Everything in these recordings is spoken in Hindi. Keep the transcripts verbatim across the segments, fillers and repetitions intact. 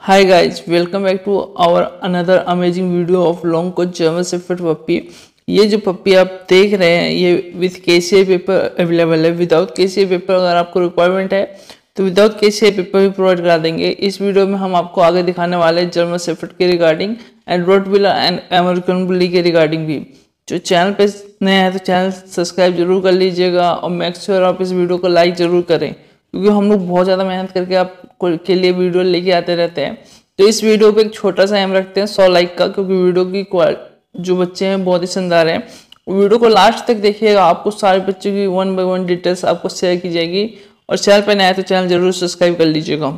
Hi guys, welcome back to our another amazing video of long coat German Shepherd पप्पी। ये जो पप्पी आप देख रहे हैं ये विथ केसीआई पेपर अवेलेबल है। विदाउट केसीआई पेपर अगर आपको रिक्वायरमेंट है तो विदाउट केसीआई पेपर भी प्रोवाइड करा देंगे। इस वीडियो में हम आपको आगे दिखाने वाले हैं जर्मन शेफर्ड के regarding and rottweiler and American bully के रिगार्डिंग भी। जो चैनल पे नया है तो चैनल सब्सक्राइब जरूर कर लीजिएगा और मेक श्योर आप इस वीडियो को लाइक जरूर करें, क्योंकि हम लोग बहुत ज़्यादा मेहनत करके आप के लिए वीडियो लेके आते रहते हैं। तो इस वीडियो पे एक छोटा सा एम रखते हैं सौ लाइक का, क्योंकि वीडियो की जो बच्चे हैं बहुत ही शानदार हैं। वीडियो को लास्ट तक देखिएगा, आपको सारे बच्चों की वन बाय वन डिटेल्स आपको शेयर की जाएगी। और चैनल पर नया है तो चैनल जरूर सब्सक्राइब कर लीजिएगा।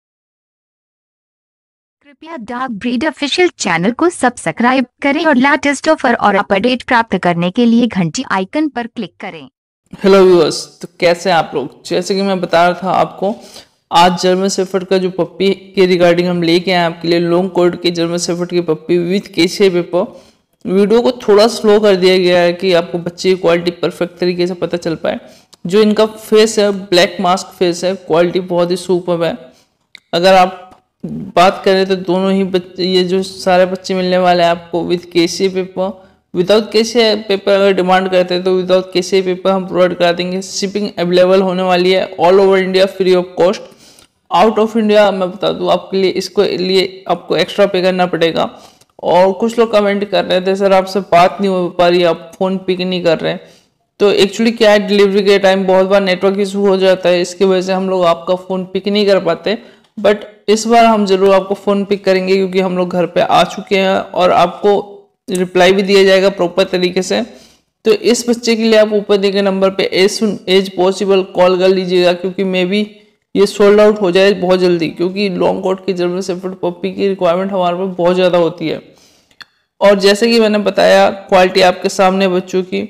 कृपया डॉग ब्रीड ऑफिशियल चैनल को सब्सक्राइब करें और लेटेस्ट ऑफर और अपडेट प्राप्त करने के लिए घंटी आइकन पर क्लिक करें। हेलो व्यूअर्स, तो कैसे हैं आप लोग। जैसे कि मैं बता रहा था आपको, आज जर्मन शेफर्ड का जो पप्पी के रिगार्डिंग हम लेके आए आपके लिए लॉन्ग कोट के जर्मन शेफर्ड की puppy with KCI paper. Video को थोड़ा स्लो कर दिया गया है कि आपको बच्चे की क्वालिटी परफेक्ट तरीके से पता चल पाए। जो इनका फेस है ब्लैक मास्क फेस है, क्वालिटी बहुत ही सुपर्ब है। अगर आप बात करें तो दोनों ही बच्चे, ये जो सारे बच्चे मिलने वाले हैं आपको with KCI paper. Without KCI paper अगर डिमांड करते हैं तो विदाउट केसीआई पेपर हम प्रोवाइड करा देंगे। शिपिंग अवेलेबल होने वाली है all over India free of cost. Out of India मैं बता दूं आपके लिए, इसको लिए आपको एक्स्ट्रा पे करना पड़ेगा। और कुछ लोग कमेंट कर रहे थे सर आपसे बात नहीं हो पा रही, आप फ़ोन पिक नहीं कर रहे। तो एक्चुअली क्या है, डिलीवरी के टाइम बहुत बार नेटवर्क इशू हो जाता है, इसकी वजह से हम लोग आपका फ़ोन पिक नहीं कर पाते। बट इस बार हम जरूर आपको फ़ोन पिक करेंगे, क्योंकि हम लोग घर पर आ चुके हैं और आपको रिप्लाई भी दिया जाएगा प्रॉपर तरीके से। तो इस बच्चे के लिए आप ऊपर दिए गए नंबर पे as soon as possible call कर लीजिएगा, क्योंकि मे बी ये सोल्ड आउट हो जाए बहुत जल्दी, क्योंकि लॉन्ग कोट की जर्मन शेफर्ड पप्पी की रिक्वायरमेंट हमारे पास बहुत ज़्यादा होती है। और जैसे कि मैंने बताया, क्वालिटी आपके सामने बच्चों की।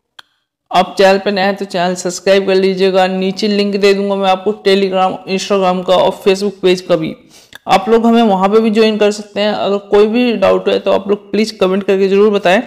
आप चैनल पर नए हैं तो चैनल सब्सक्राइब कर लीजिएगा। नीचे लिंक दे दूंगा मैं आपको टेलीग्राम, इंस्टाग्राम का और फेसबुक पेज का भी। आप लोग हमें वहाँ पे भी ज्वाइन कर सकते हैं। अगर कोई भी डाउट है तो आप लोग प्लीज़ कमेंट करके ज़रूर बताएं।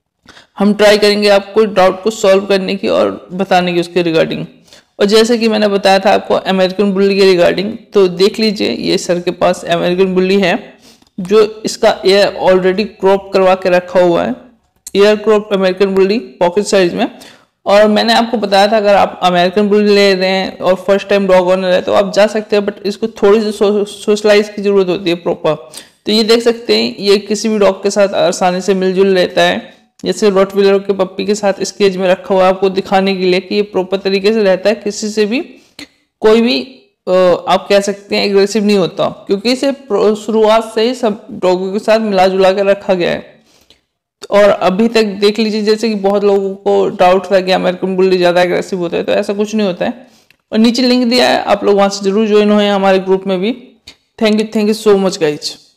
हम ट्राई करेंगे आपको डाउट को सॉल्व करने की और बताने की उसके रिगार्डिंग। और जैसे कि मैंने बताया था आपको अमेरिकन बुली के रिगार्डिंग, तो देख लीजिए ये सर के पास अमेरिकन बुली है, जो इसका एयर ऑलरेडी क्रॉप करवा के रखा हुआ है। Ear crop American bully pocket size में। और मैंने आपको बताया था अगर आप अमेरिकन बुली ले रहे हैं और फर्स्ट टाइम डॉग ओनर है तो आप जा सकते हैं, बट इसको थोड़ी सी सोशलाइज की जरूरत होती है प्रॉपर। तो ये देख सकते हैं, ये किसी भी डॉग के साथ आसानी से मिलजुल रहता है। जैसे रोटविलर के पप्पी के साथ इस केज में रखा हुआ है, आपको दिखाने के लिए कि ये प्रॉपर तरीके से रहता है। किसी से भी कोई भी आप कह सकते हैं एग्रेसिव नहीं होता, क्योंकि इसे शुरुआत से ही सब डॉगों के साथ मिला जुला कर रखा गया है। और अभी तक देख लीजिए, जैसे कि बहुत लोगों को डाउट था कि अमेरिकन बुली ज़्यादा एग्रेसिव होता है, तो ऐसा कुछ नहीं होता है। और नीचे लिंक दिया है, आप लोग वहाँ से जरूर ज्वाइन हुए हमारे ग्रुप में भी। Thank you thank you so much guys.